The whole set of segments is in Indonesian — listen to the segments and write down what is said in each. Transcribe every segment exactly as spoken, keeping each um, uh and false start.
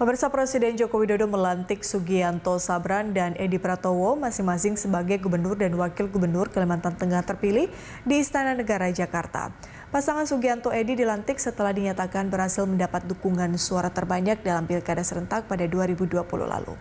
Pemirsa, Presiden Joko Widodo melantik Sugianto Sabran dan Edi Pratowo masing-masing sebagai Gubernur dan Wakil Gubernur Kalimantan Tengah terpilih di Istana Negara Jakarta. Pasangan Sugianto Edi dilantik setelah dinyatakan berhasil mendapat dukungan suara terbanyak dalam Pilkada serentak pada dua ribu dua puluh lalu.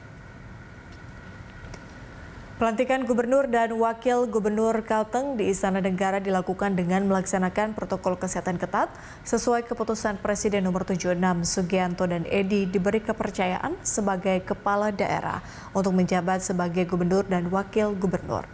Pelantikan Gubernur dan Wakil Gubernur Kalteng di Istana Negara dilakukan dengan melaksanakan protokol kesehatan ketat sesuai keputusan Presiden nomor tujuh puluh enam. Sugianto dan Edi diberi kepercayaan sebagai kepala daerah untuk menjabat sebagai Gubernur dan Wakil Gubernur.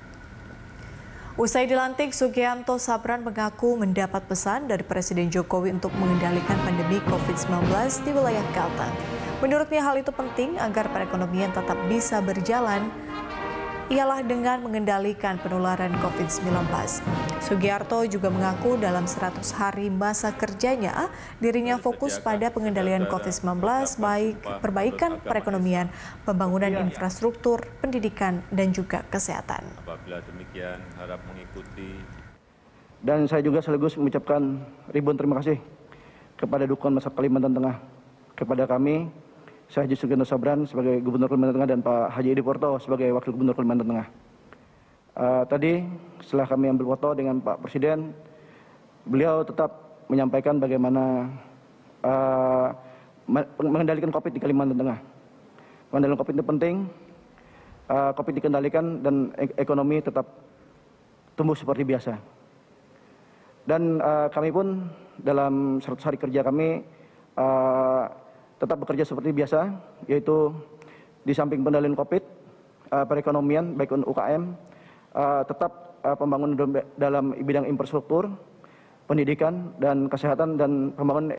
Usai dilantik, Sugianto Sabran mengaku mendapat pesan dari Presiden Jokowi untuk mengendalikan pandemi COVID sembilan belas di wilayah Kalteng. Menurutnya hal itu penting agar perekonomian tetap bisa berjalan, ialah dengan mengendalikan penularan COVID sembilan belas. Sugiarto juga mengaku dalam seratus hari masa kerjanya, dirinya fokus pada pengendalian COVID sembilan belas, baik perbaikan perekonomian, pembangunan infrastruktur, pendidikan, dan juga kesehatan. Apabila demikian, harap mengikuti. Dan saya juga sekaligus mengucapkan ribuan terima kasih kepada dukungan masyarakat Kalimantan Tengah, kepada kami, saya Haji Sugianto Sabran sebagai Gubernur Kalimantan Tengah dan Pak Haji Edi Pratowo sebagai Wakil Gubernur Kalimantan Tengah. Uh, tadi setelah kami ambil foto dengan Pak Presiden, beliau tetap menyampaikan bagaimana uh, mengendalikan COVID di Kalimantan Tengah. Mengendalikan COVID itu penting, uh, COVID dikendalikan dan ekonomi tetap tumbuh seperti biasa. Dan uh, kami pun dalam seratus hari kerja kami uh, tetap bekerja seperti biasa, yaitu di samping pengendalian COVID, uh, perekonomian, baik U K M, uh, tetap uh, pembangunan dalam bidang infrastruktur, pendidikan, dan kesehatan, dan pembangunan